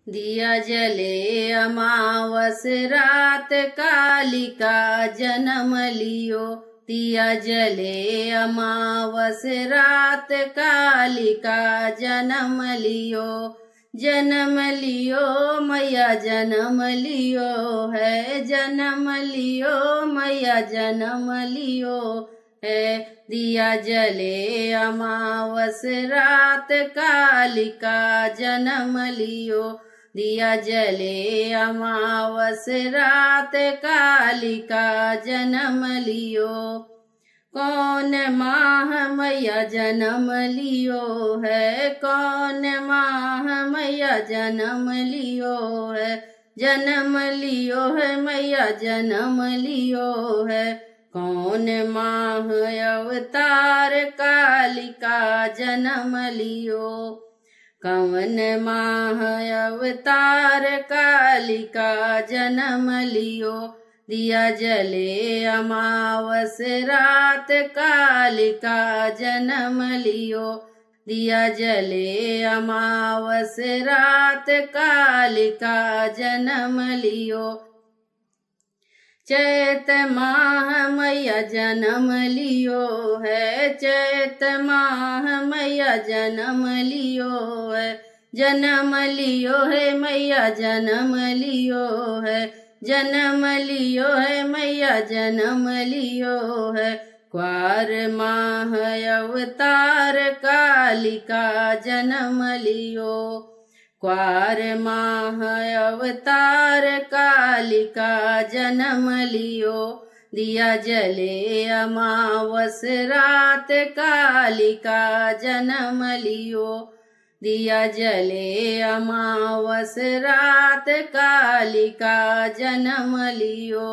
दिया जले अमावस रात कालिका जन्म लियो। दिया जले अमावस रात कालिका जन्म लियो। जन्म लियो मैया जन्म लियो है, जन्म लियो मैया जन्म लियो है। दिया जले अमावस रात कालिका जन्म लियो। दिया जले अमावस रात कालिका जन्म लियो। कौन माह मैया जन्म लियो है, कौन माह मैया जन्म लियो है। जन्म लियो है मैया जन्म लियो है। कौन माह अवतार कालिका जन्म लियो। कौन माह अवतार कालिका जन्म लियो। दिया जले अमावस रात कालिका जन्म लियो। दिया जले अमावस रात कालिका जन्म लियो। चैत माह मैया जन्म लियो है, चैत माह मैया जन्म लियो है। जन्म लियो है मैया जन्म लियो है। जन्म लियो है मैया जन्म लियो है। क्वार माह अवतार कालिका जन्म लियो। क्वार माह अवतार कालिका जन्म लियो। दिया जले अमावस रात कालिका जन्म लियो। दिया जले अमावस रात कालिका जन्म लियो।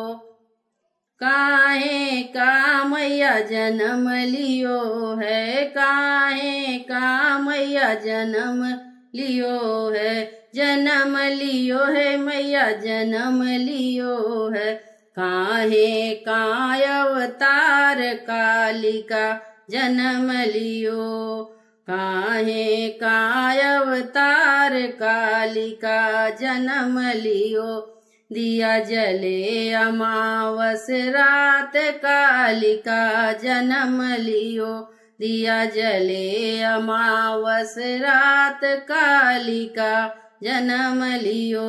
काहे का मैया जन्म लियो है, काहे का मैया जन्म लियो है। जन्म लियो है मैया जन्म लियो है। काहे का अवतार कालिका जन्म लियो। काहे का अवतार कालिका जन्म लियो। दिया जले अमावस रात कालिका जन्म लियो। दिया जले अमावस रात कालिका जन्म लियो।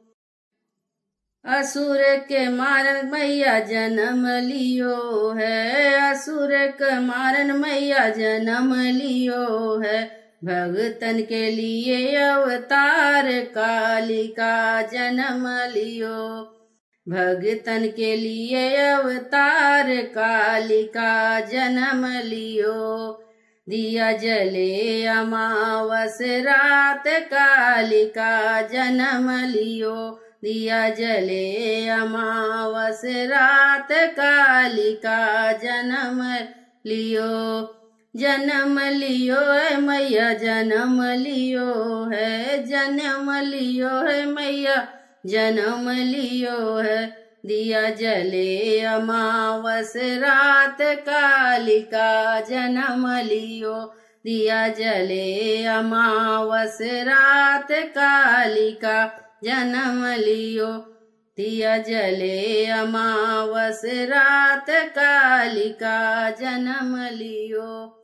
असुर के मारन मैया जन्म लियो है, असुर के मारन मैया जन्म लियो है। भगतन के लिए अवतार कालिका जन्म लियो। भगतन के लिए अवतार कालिका जन्म लियो। दिया जले अमावस रात कालिका जन्म लियो। दिया जले अमावस रात कालिका जन्म लियो। जन्म लियो है मैया जन्म लियो है। जन्म लियो है मैया जन्म लियो है। दिया जले अमावस रात कालिका जन्म लियो। दिया जले अमावस रात कालिका जन्म लियो। दिया जले अमावस रात कालिका जन्म लियो।